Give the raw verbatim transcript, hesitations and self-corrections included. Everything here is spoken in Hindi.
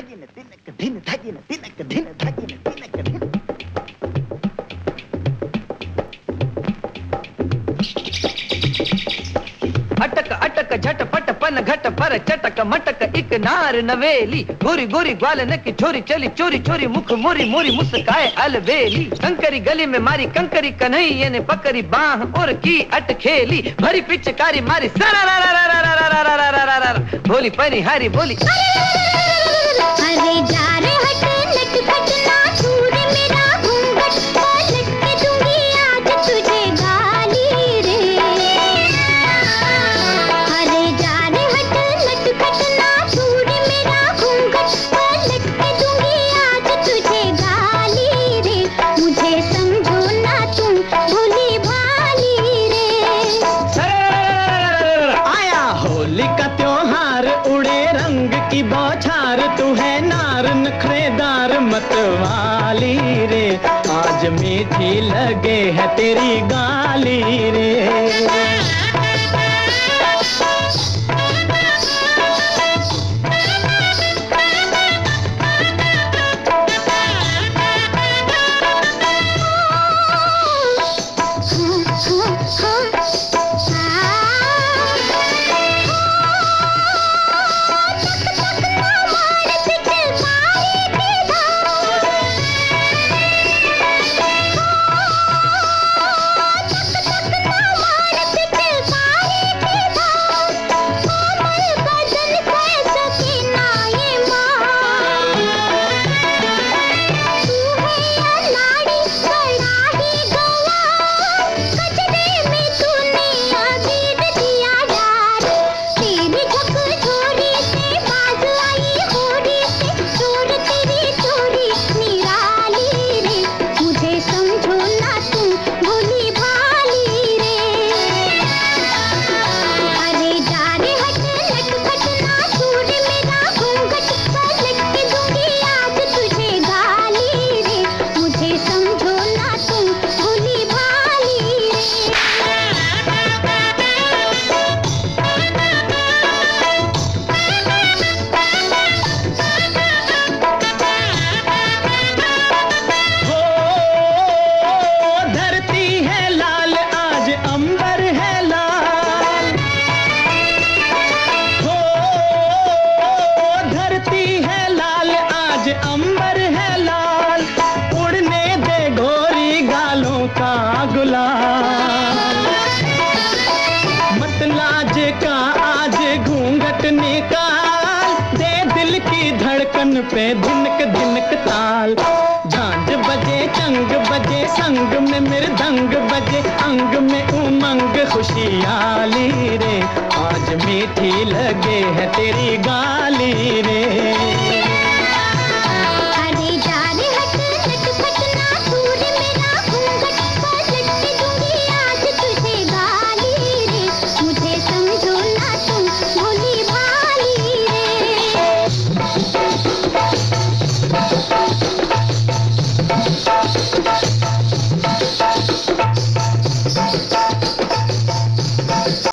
धागिन दिनक दिन धागिन दिनक दिन धागिन दिनक दिन। अटक अटक झटपट पन घट पर चटक मटक एक नार नवेली गोरी गोरी ग्वालन की छोरी चली चोरी चोरी मुख मोरी मोरी मुस्काए अलवेली कंकरी गली में मारी कंकरी कन्हैया ने पकड़ी बाह और की अटखेली भरी पिचकारी मारी सरा बोली परिहारी बोली अरे जा रे हट लटपट ना छूर मेरा घूंघट पलट के दूंगी आज तुझे गाली रे। अरे जा रे हट लटपट ना छूर मेरा घूंघट पलट के दूंगी आज तुझे गाली रे। मुझे समझो ना तुम भोली भाली रे। आया होली का त्योहार उड़े रंग की बौछार तू है नार नखरेदार मतवाली रे। आज मीठी लगे है तेरी गाली रे। अंबर है लाल उड़ने दे गोरी गालों का गुलाल। मत लाज का आज घूंघट निकाल दे दिल की धड़कन पे धिनक धिनक ताल। झांझ बजे चंग बजे संग में मृदंग बजे अंग में उमंग खुशियाली रे। आज मीठी लगे है तेरी गाली रे।